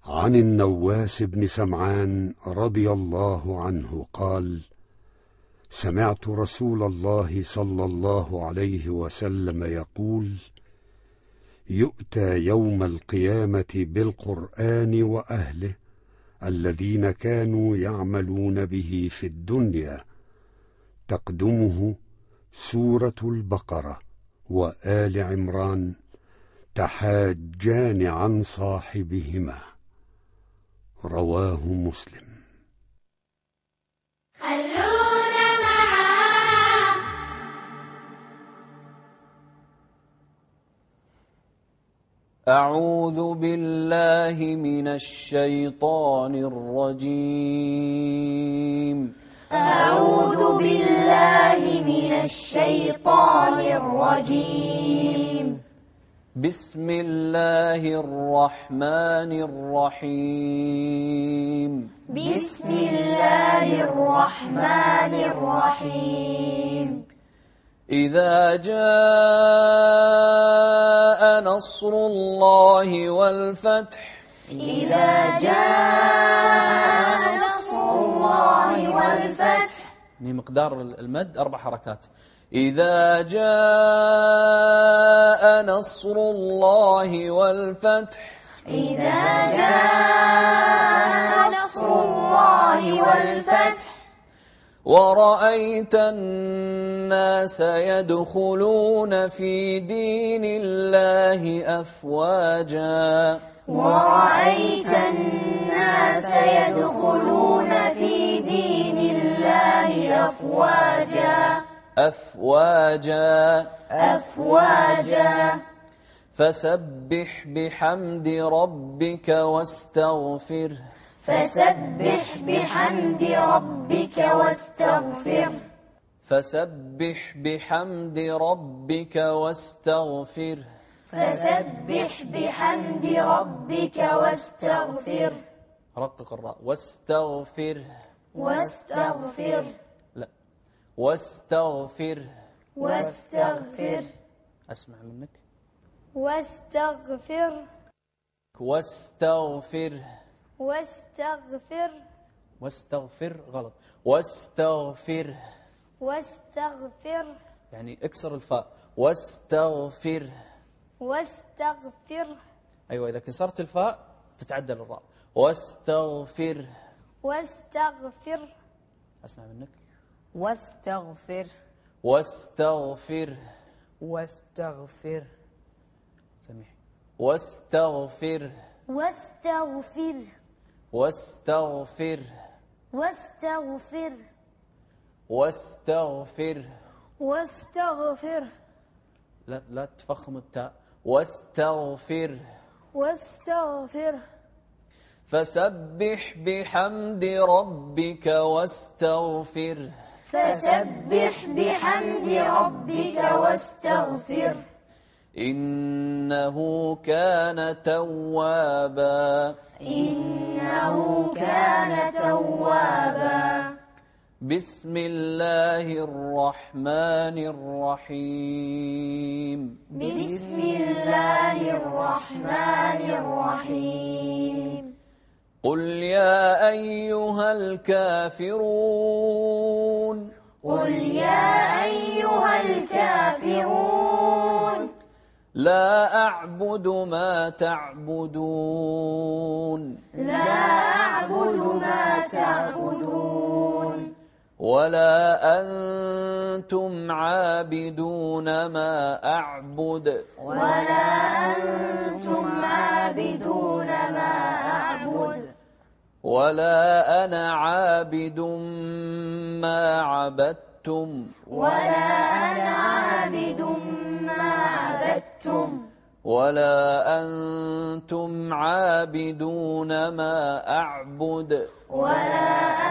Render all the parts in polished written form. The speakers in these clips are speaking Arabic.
عن النواس بن سمعان رضي الله عنه قال: سمعت رسول الله صلى الله عليه وسلم يقول: يؤتى يوم القيامة بالقرآن وأهله الذين كانوا يعملون به في الدنيا، تقدمه سورة البقرة وآل عمران، تحاجان عن صاحبهما. رواه مسلم. خلونا معاه. أعوذ بالله من الشيطان الرجيم. أعوذ بالله من الشيطان الرجيم. بسم الله الرحمن الرحيم. بسم الله الرحمن الرحيم. إذا جاء نصر الله والفتح. إذا جاء نصر الله والفتح. مقدار المد 4 حركات. إذا جاء نصر الله والفتح. إذا جاء نصر الله والفتح. ورأيت الناس يدخلون في دين الله أفواجا. ورأيت الناس يدخلون في دين الله أفواجا. أفواجا. أفواجا. فسبح بحمد ربك واستغفره. فسبح بحمد ربك واستغفره. فسبح بحمد ربك واستغفره. فسبح بحمد ربك واستغفره. رقق الراء. واستغفره. واستغفره. لا، واستغفره. واستغفره. أسمع منك. واستغفر. واستغفره. واستغفر. واستغفر غلط. واستغفره. واستغفر. يعني اكسر الفاء. واستغفره. واستغفر. أيوة، إذا كسرت الفاء تتعدل الراء. واستغفره. واستغفر. أسمع منك. واستغفر. واستغفره. واستغفر. سميح. واستغفره. واستغفر. واستغفره. واستغفر. واستغفره. واستغفر. لا تفخم التاء. واستغفره. واستغفر. فسبح بحمد ربك واستغفره. فسبح بحمد ربك واستغفر. إنه كان توابا. إنه كان توابا. بسم الله الرحمن الرحيم. بسم الله الرحمن الرحيم. قل يا أيها الكافرون. قل يا أيها الكافرون. لا أعبد ما تعبدون. لا أعبد ما تعبدون. ولا أنتم عابدون ما أعبد. ولا أنتم عابدون ما أعبد. ولا أنا عابد ما عبدتم. ولا أنا عابد ما عبدتم. ولا أنتم عابدون ما أعبد. ولا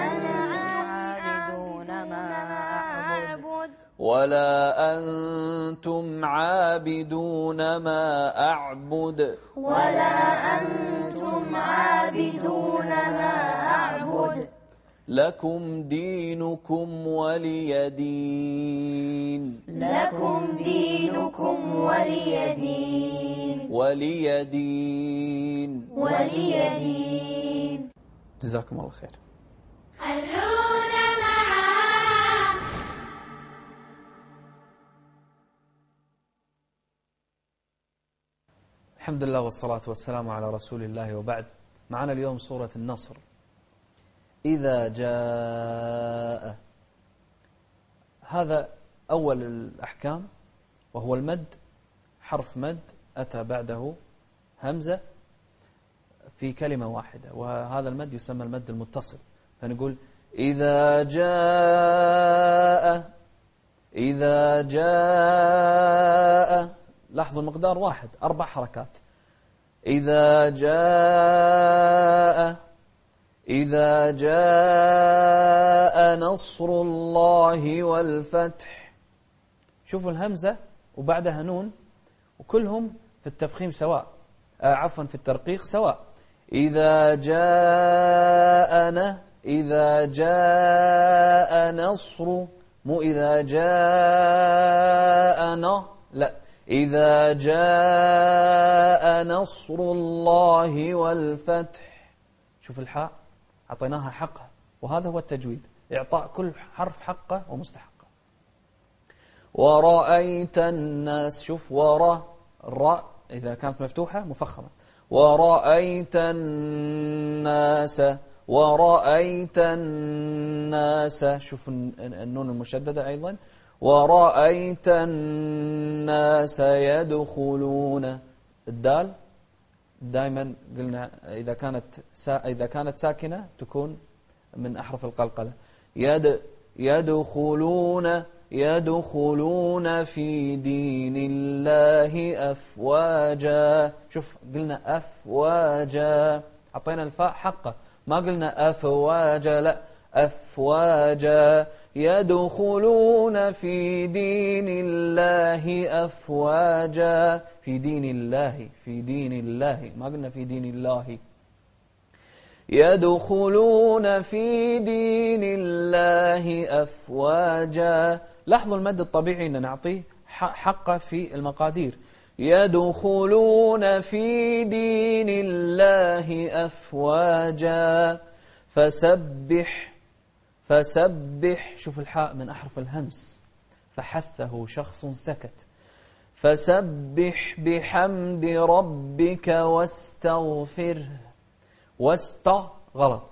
ولا أنتم عابدون ما أعبد. ولا أنتم عابدون ما أعبد. لكم دينكم ولي دين لكم دينكم ولي دين ولي دين ولي دين. جزاكم الله خير. خلونا معا. الحمد لله والصلاة والسلام على رسول الله وبعد. معنا اليوم سورة النصر. إذا جاء، هذا أول الأحكام وهو المد، حرف مد أتى بعده همزة في كلمة واحدة، وهذا المد يسمى المد المتصل. فنقول إذا جاء، إذا جاء، لاحظوا المقدار واحد، 4 حركات. إذا جاء، إذا جاء نصر الله والفتح. شوفوا الهمزة وبعدها نون، وكلهم في التفخيم سواء، عفوا في الترقيق سواء. إذا جاءنا، إذا جاء نصر، مو إذا جاءنا، لا، إذا جاء نصر الله والفتح. شوف الحاء أعطيناها حقها، وهذا هو التجويد، إعطاء كل حرف حقه ومستحقه. ورأيت الناس، شوف ورا، الراء إذا كانت مفتوحة مفخمة. ورأيت الناس، ورأيت الناس، شوف النون المشددة أيضا. ورأيت الناس يدخلون. الدال دائما قلنا إذا كانت ساكنة تكون من أحرف القلقلة. يدخلون، يدخلون في دين الله أفواجا. شوف قلنا أفواجا، أعطينا الفاء حقه، ما قلنا أفواجا، لا، أفواجا. يدخلون في دين الله أفواجا. في دين الله، في دين الله، ما قلنا في دين الله. يدخلون في دين الله أفواجا. لاحظوا المد الطبيعي أن نعطيه حقه في المقادير. يدخلون في دين الله أفواجا. فسبح، فسبح، شوف الحاء من أحرف الهمس، فحثه شخص سكت. فسبح بحمد ربك واستغفره. غلط،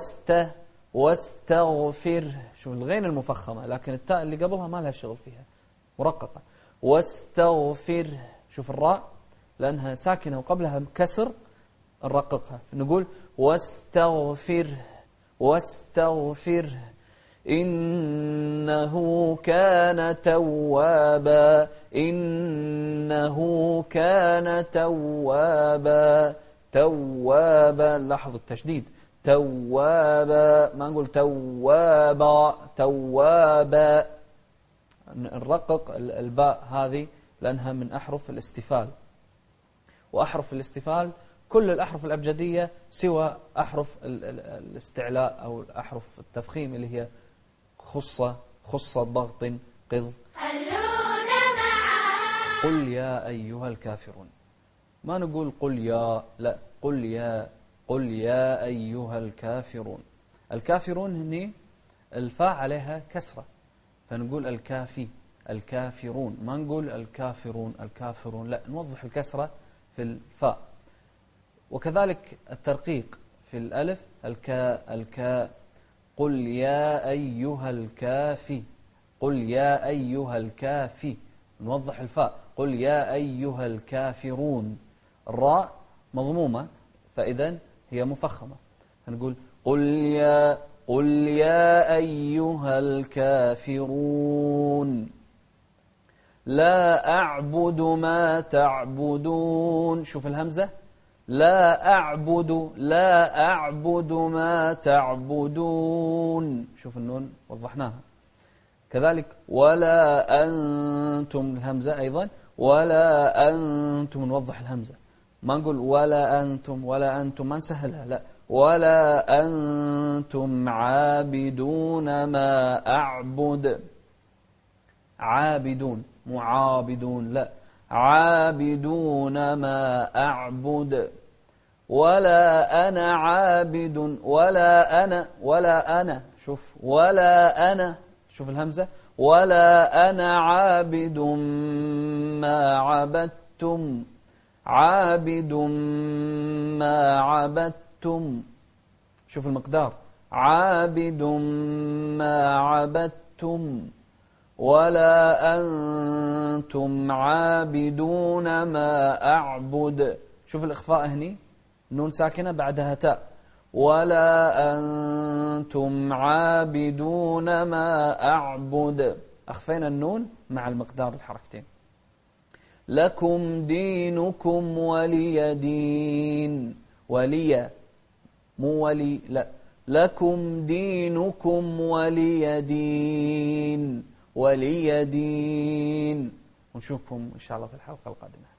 واستغفره. شوف الغين المفخمة، لكن التاء اللي قبلها ما لها شغل فيها، مرققة. واستغفره. شوف الراء لأنها ساكنة وقبلها كسر نرققها، نقول واستغفره، واستغفره إنه كان توابا. إنه كان توابا. توابا، لاحظوا التشديد، توابا، ما نقول توابا، توابا. نرقق الباء هذه لأنها من أحرف الاستفال، وأحرف الاستفال كل الأحرف الأبجدية سوى أحرف الاستعلاء أو أحرف التفخيم اللي هي خص ضغط قض. قل يا أيها الكافرون، ما نقول قل يا، لا، قل يا، قل يا أيها الكافرون. الكافرون هني الفاء عليها كسرة، فنقول الكافي، الكافرون، ما نقول الكافرون، الكافرون، لا، نوضح الكسرة في الفاء. وكذلك الترقيق في الألف، الكاء. قل يا أيها الكافي، قل يا أيها الكافي، نوضح الفاء. قل يا أيها الكافرون. الراء مضمومة فإذن هي مفخمة، فنقول قل يا أيها الكافرون لا أعبد ما تعبدون. شوف الهمزة، لا أعبد ما تعبدون. شوف النون وضحناها. كذلك ولا أنتم، الهمزة أيضا، ولا أنتم نوضح الهمزة. ما نقول ولا أنتم، ولا أنتم ما نسهلها، لا، ولا أنتم عابدون ما أعبد. عابدون، مو عابدون، لا، عابدون ما أعبد. ولا أنا عابد، ولا أنا شوف، ولا أنا شوف الهمزة، ولا أنا عابد ما عبدتم. عابد ما عبدتم، شوف المقدار، عابد ما عبدتم. ولا أنتم عابدون ما أعبد. شوف الإخفاء هني، نون ساكنة بعدها تاء. ولا أنتم عابدون ما أعبد، أخفينا النون مع المقدار الحركتين. لكم دينكم ولي دين. ولي، مو ولي، لا، لكم دينكم ولي دين. ولي دين. ونشوفكم إن شاء الله في الحلقة القادمة.